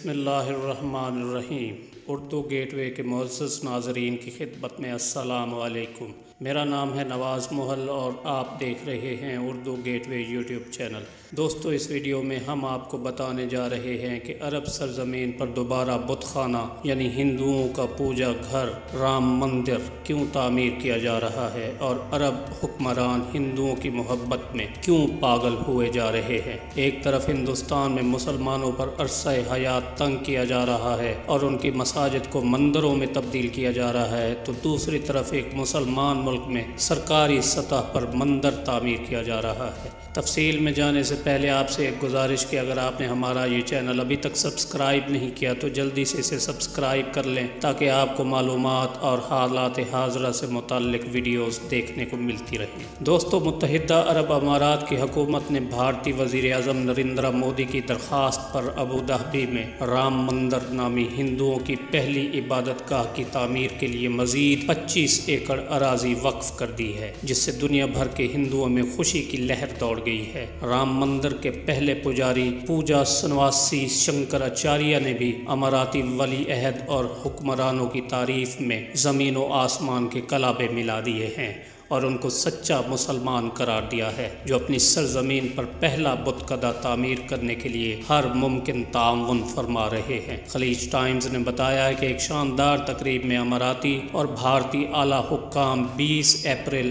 बिस्मिल्लाहिर्रहमानिर्रहीम। उर्दू गेटवे के मुअज़्ज़ज़ नाज़रीन की खिदमत में अस्सलामु अलैकुम। मेरा नाम है नवाज़ मुहल और आप देख रहे हैं उर्दू गेटवे यूट्यूब चैनल। दोस्तों, इस वीडियो में हम आपको बताने जा रहे हैं कि अरब सरजमीन पर दोबारा बुत खाना यानी हिंदुओं का पूजा घर राम मंदिर क्यों तामीर किया जा रहा है और अरब हुक्मरान हिंदुओं की मोहब्बत में क्यों पागल हुए जा रहे हैं। एक तरफ हिंदुस्तान में मुसलमानों पर अरसा हयात तंग किया जा रहा है और उनकी मसाजिद को मंदिरों में तब्दील किया जा रहा है, तो दूसरी तरफ एक मुसलमान मुल्क में सरकारी सतह पर मंदिर तामीर किया जा रहा है। तफसील में जाने से पहले आपसे एक गुजारिश कि अगर आपने हमारा ये चैनल अभी तक सब्सक्राइब नहीं किया तो जल्दी से इसे सब्सक्राइब कर लें ताकि आपको मालूमात और हालात हाज़रा से मुताल्लिक वीडियोस देखने को मिलती रहें। दोस्तों, मुत्तहिदा अरब अमारात की हुकूमत ने भारतीय वज़ीर आज़म नरेंद्र मोदी की दरख्वास्त पर अबू धाबी में राम मंदिर नामी हिंदुओं की पहली इबादत गाह की तामीर के लिए मज़ीद 25 एकड़ अराजी वक्फ कर दी है, जिससे दुनिया भर के हिंदुओं में खुशी की लहर दौड़ गई है। राम मंदिर के पहले पुजारी पूजा सनवासी शंकराचार्य ने भी अमाराती वली अहद और हुक्मरानों की तारीफ में ज़मीन व आसमान के कलाबे मिला दिए हैं और उनको सच्चा मुसलमान करार दिया है, जो अपनी सरजमीन पर पहला बुत कदा तामीर करने के लिए हर मुमकिन ताउन फरमा रहे हैं। खलीज टाइम्स ने बताया है कि एक शानदार तकरीब में अमाराती और भारतीय आला हुक्काम 20 अप्रैल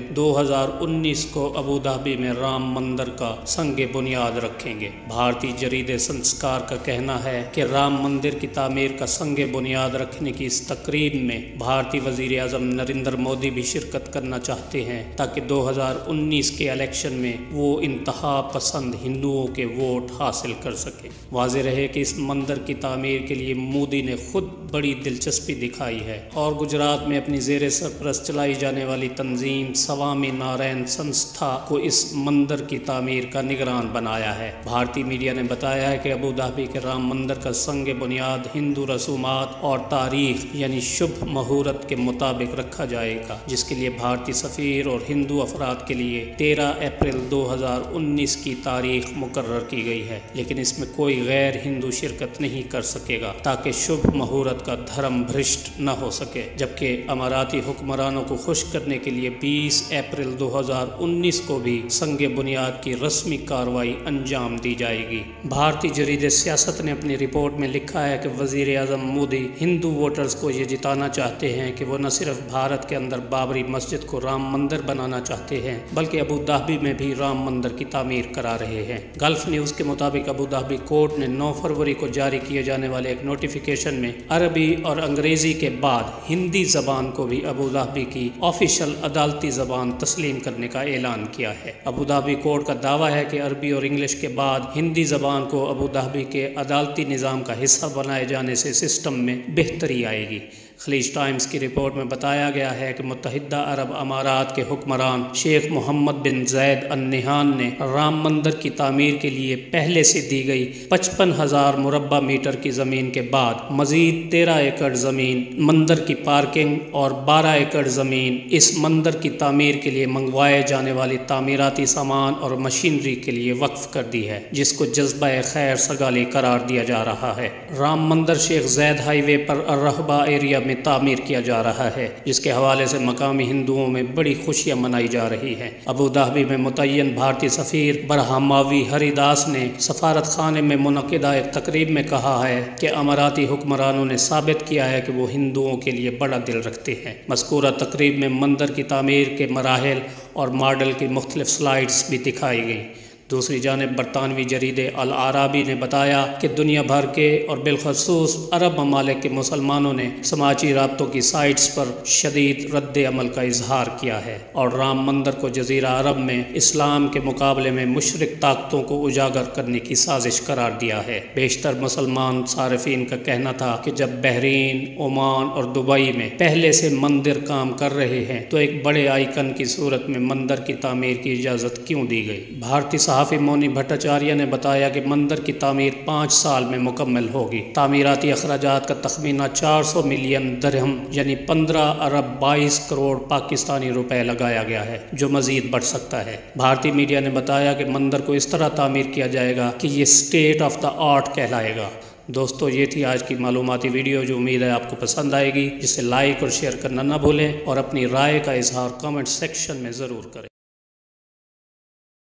2019 को अबू धाबी में राम मंदिर का संग बुनियाद रखेंगे। भारतीय जरीदे संस्कार का कहना है कि राम मंदिर की तामीर का संग बुनियाद रखने की इस तकरीब में भारतीय वज़ीर आज़म नरेंद्र मोदी भी शिरकत करना चाहते हैं ताकि 2019 के इलेक्शन में वो इंतहा पसंद हिंदुओं के वोट हासिल कर सके। वाज़ेह रहे कि इस मंदिर की तामीर के लिए मोदी ने खुद बड़ी दिलचस्पी दिखाई है और गुजरात में अपनी ज़ेर सरपरस्त चलाई जाने वाली तंजीम स्वामी नारायण संस्था को इस मंदिर की तामीर का निगरान बनाया है। भारतीय मीडिया ने बताया है कि अबू धाबी के राम मंदिर का संग बुनियाद हिंदू रसूमात और तारीख यानी शुभ मुहूर्त के मुताबिक रखा जाएगा, जिसके लिए भारतीय सफ़ीर और हिंदू अफराद के लिए 13 अप्रैल 2019 की तारीख मुकर्रर की गई है, लेकिन इसमें कोई गैर हिंदू शिरकत नहीं कर सकेगा ताकि शुभ मुहूर्त का धर्म भ्रष्ट न हो सके। जबकि अमाराती हुक्मरानों को खुश करने के लिए 20 अप्रैल 2019 को भी संग बुनियाद की रस्मी कार्रवाई अंजाम दी जाएगी। भारतीय जरीदे सियासत ने अपनी रिपोर्ट में लिखा है कि वज़ीर आज़म मोदी हिंदू वोटर्स को ये जिताना चाहते हैं कि वो न सिर्फ भारत के अंदर बाबरी मस्जिद को राम मंदिर बनाना चाहते हैं, बल्कि अबू धाबी में भी राम मंदिर की तामीर करा रहे हैं। गल्फ न्यूज़ के मुताबिक अबू धाबी कोर्ट ने 9 फरवरी को जारी किए जाने वाले एक नोटिफिकेशन में अरबी और अंग्रेजी के बाद हिंदी ज़बान को भी अबू धाबी की ऑफिशियल अदालती ज़बान तस्लीम करने का ऐलान किया है। अबू धाबी कोर्ट का दावा है कि अरबी और इंग्लिश के बाद हिंदी ज़बान को अबू धाबी के अदालती निज़ाम का हिस्सा बनाए जाने से सिस्टम में बेहतरी आएगी। खलीज टाइम्स की रिपोर्ट में बताया गया है कि मुत्तहिदा अरब अमारात के हुक्मरान शेख मोहम्मद बिन ज़ैद अल नहान ने राम मंदिर की तामीर के लिए पहले से दी गई 55,000 मुरब्बा मीटर की ज़मीन के बाद मज़ीद 13 एकड़ ज़मीन मंदिर की पार्किंग और 12 एकड़ ज़मीन इस मंदिर की तामीर के लिए मंगवाए जाने वाली तामीराती सामान और मशीनरी के लिए वक्फ कर दी है, जिसको जज्बा खैर सगाली करार दिया जा रहा है। राम मंदिर शेख ज़ैद हाईवे पर रहबा एरिया में तामीर किया जा रहा है, जिसके हवाले से मकामी हिंदुओं में बड़ी खुशियां मनाई जा रही हैं। अबू धाबी में मुतय्यन भारतीय सफ़ीर बरहमावी हरिदास ने सफारत खाने में मुनक़िदा एक तकरीब में कहा है कि अमाराती हुक्मरानों ने साबित किया है कि वो हिंदुओं के लिए बड़ा दिल रखते हैं। मज़कूरा तकरीब में मंदिर की तामीर के मराहिल और मॉडल की मुख्तलिफ स्लाइड्स भी दिखाई गई। दूसरी जानिब बरतानवी जरीदे अल आराबी ने बताया कि दुनिया भर के और बिलखसूस अरब ममालिक के मुसलमानों ने समाजी राब्तों की साइट्स पर शदीद रद्द अमल का इजहार किया है और राम मंदिर को जजीरा अरब में इस्लाम के मुकाबले में मुशरिक ताकतों को उजागर करने की साजिश करार दिया है। बेशतर मुसलमान सारिफीन का कहना था कि जब बहरीन, ओमान और दुबई में पहले से मंदिर काम कर रहे हैं तो एक बड़े आइकन की सूरत में मंदिर की तामीर की इजाज़त क्यों दी गई। भारतीय صحافی مونی بھٹاچاریہ نے بتایا کہ مندر کی تعمیر 5 سال میں مکمل ہوگی۔ تعمیراتی اخراجات کا تخمینہ 400 ملین درہم یعنی 15 ارب 22 کروڑ پاکستانی روپے لگایا گیا ہے، جو مزید بڑھ سکتا ہے۔ بھارتی میڈیا نے بتایا کہ مندر کو اس طرح تعمیر کیا جائے گا کہ یہ اسٹیٹ آف دا آرٹ کہلائے گا۔ دوستو، یہ تھی آج کی معلوماتی ویڈیو، جو امید ہے آپ کو پسند آئے گی۔ جسے لائک اور شیئر کرنا نہ بھولیں اور اپنی رائے کا اظہار کامنٹ سیکشن میں ضرور کریں۔